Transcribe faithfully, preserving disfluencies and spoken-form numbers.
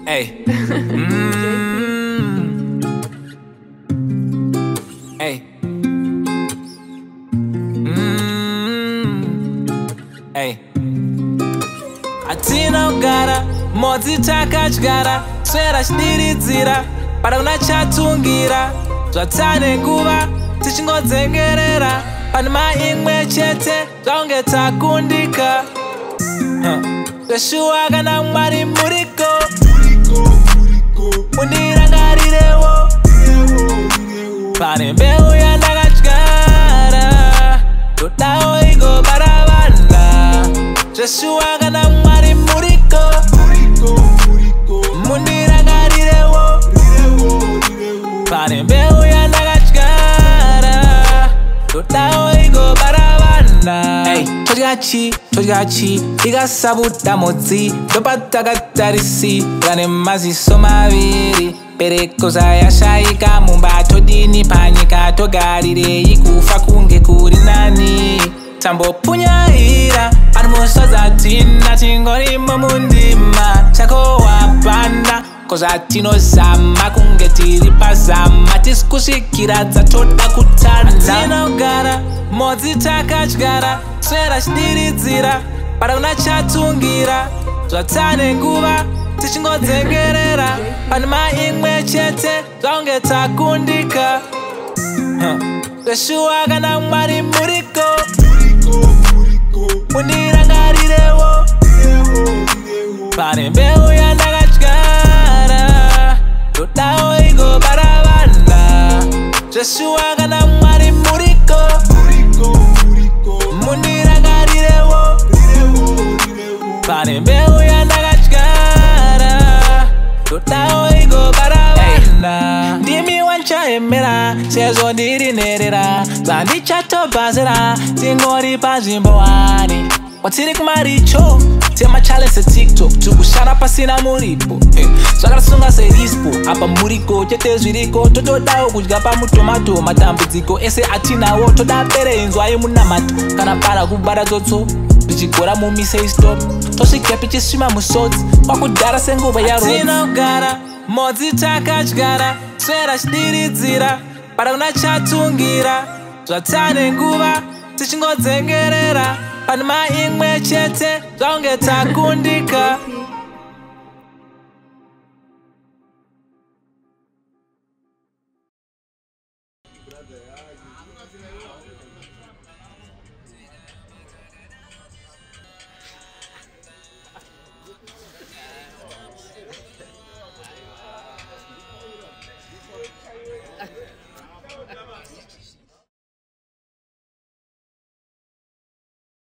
Hey. Mm. Hey. Mm. Hey. Atina ugara, modzi takadyara, swera chidiridzira, pada kuna chatungira, zvatane nguva tichingodzengerera, pane maimwe chete zvaunge takundika. Zveshuwa kana Mwari Muriko, undirangarirewo, pane mbeu yandakadyara, todawo igobara vana. Zveshuwa kana Mwari Muriko, mundirangarirewo, pane mbeu yandakadyara, todawo igobara vana. Hey, todyachi, todyachi, ikasabuda modzi, topatakatarisi, kane maziso maviri, bereko zayashayika mumba todini panyika, togarirei kufa kunge kuri nani. Tambopunyaira, anomusadza tina tingorimo mundima, chako wapanda, koza tinozama kunge tiri pazama, tisi kusvikira dzatoda kutanda. Tinogara, modzi takadyara, swera chidiridzira, pada kuna chatungira, zvatane nguva tichingodzengerera, pane maimwe chete zvaunge takundika. Zveshuwa kana Mwari Muriko, mundirangarirewo, pane mbeu yandakadyara, todawo igobara vana. Zveshuwa kana Mwari Muriko, mundirangarirewo, pane mbeu yandakadyara, todawo igobara vana. Ndimi wanchaemera, sezvo ndiri nherera, zvandichatobvazira, tingori panzvimbo wani. Watiri kumaricho, tema challenge seTikTok, tikushara pasina muripo, zvakarasunga serispo, apa Muriko chete zviriko, totodawo kudya pamutomato, matambudziko ese atinawo, toda pere inzwa yemunamato, kana para kubara dzotso, tichigora mumise stop, tosvika tichisvima musodzi, kwakudhara senguva yarodzi. Tinogara, modzi takadyara, swera chidiridzira, pada kuna chatungira, zvatane nguva tichingodzengerera, pane maimwe chete zvaunge takundika.